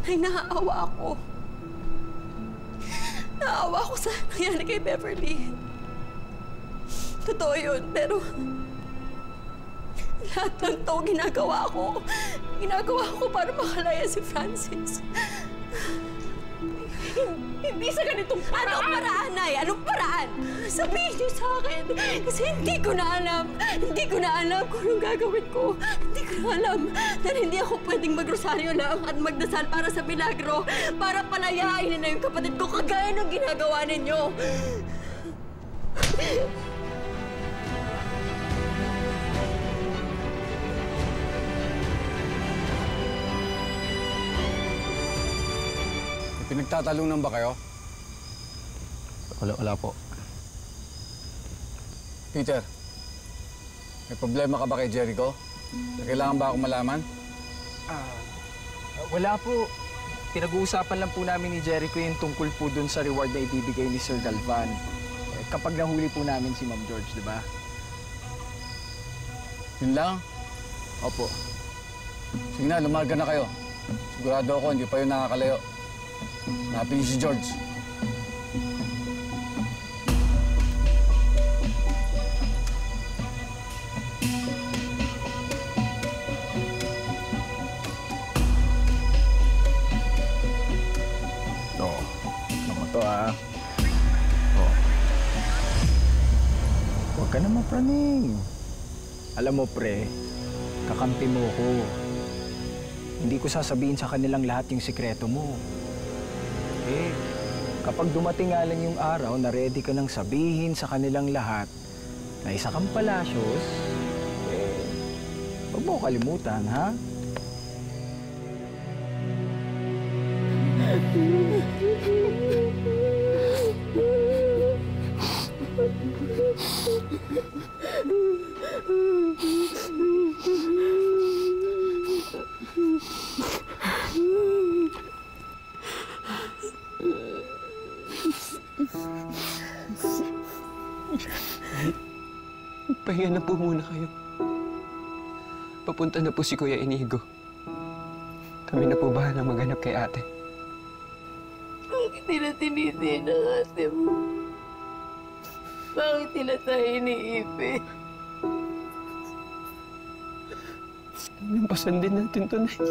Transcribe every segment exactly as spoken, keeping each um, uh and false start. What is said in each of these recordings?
Nay, naaawa ako. Naaawa ako sa nangyari kay Beverly. Totoo yun, pero lahat ng to ginagawa ko. Ginagawa ko para makalaya si Francis. Hindi sa ganitong paraan! Anong paraan, Nay? Anong paraan? Sabihin niyo sa akin. Kasi hindi ko na alam. Hindi ko na alam kung anong gagawin ko. Hindi ko na alam na hindi ako pwedeng magrosaryo lang at magdasal para sa milagro. Para palayain na yung kapatid ko kagaya ng ginagawa ninyo. Pinagtatalunan ba kayo? Wala, wala po. Peter, may problema ka ba kay Jericho? Kailangan ba akong malaman? Ah, wala po. Pinag-uusapan lang po namin ni Jericho yung tungkol po dun sa reward na ibibigay ni Sir Galvan. Eh, kapag nahuli po namin si Ma'am George, di ba? Yun lang? Opo. Sige na, lumarga na kayo. Sigurado ako, hindi pa yun nakakalayo. Hanapin niyo si George. Oo. Naman to, ah. Oo. Huwag ka na mapraning. Alam mo, pre, kakampi mo ko. Hindi ko sasabihin sa kanilang lahat yung sikreto mo. Eh, kapag dumating nga lang yung araw na ready ka nang sabihin sa kanilang lahat na isa kang Palacios, eh, huwag mo kalimutan, ha? Pahinga na po muna kayo. Papunta na po si Kuya Inigo. Kami na po bahala maghanap kay ate. Bakit nila tinitin ang ate mo? Bakit nila tayo iniipit? Nampasan din natin to, Nay.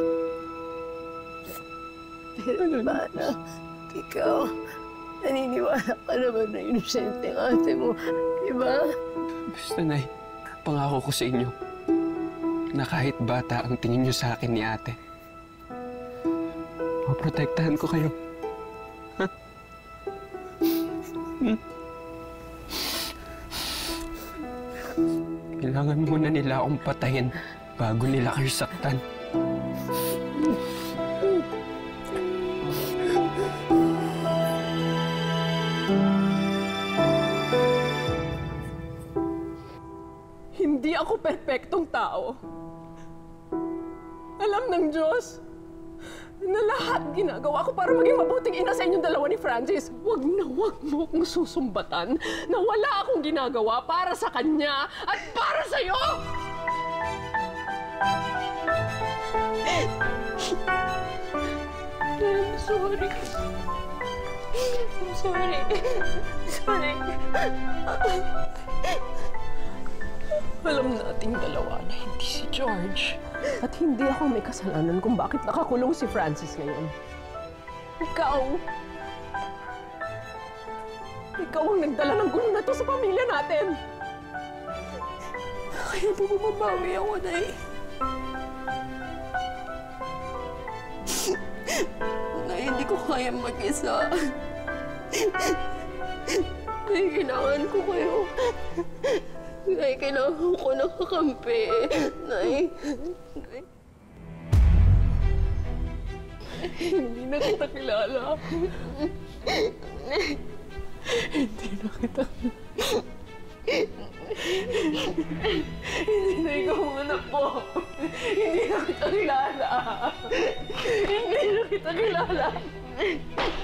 Pero paano? Ikaw, naniniwala ka naman na inosente ang ate mo, di ba? Basta, Nay, pangako ko sa inyo na kahit bata ang tingin niyo sa akin ni ate, maprotektahan ko kayo. Ha? Hmm? Kailangan muna nila akong patayin bago nila kayo saktan. Hindi ako perpektong tao. Alam ng Diyos na lahat ginagawa ko para maging mabuting ina sa inyong dalawa ni Francis. Huwag na huwag mo akong susumbatan na wala akong ginagawa para sa kanya at para sa'yo! I'm sorry. I'm sorry. Sorry. Alam nating dalawa na hindi si George. At hindi ako may kasalanan kung bakit nakakulong si Francis ngayon. Ikaw! Ikaw ang nagdala ng gulo na to sa pamilya natin! Kaya po bumabawi ako, Nay. Nay, hindi ko kaya mag-isa. Nay, kailangan ko kayo. Nay, kailangan ko ng kakampi. Nay. Nay. Hindi na kita kilala. Hindi na kita... Hindi na ikaw muna po. Hindi na kita kilala. Hindi na kita kilala.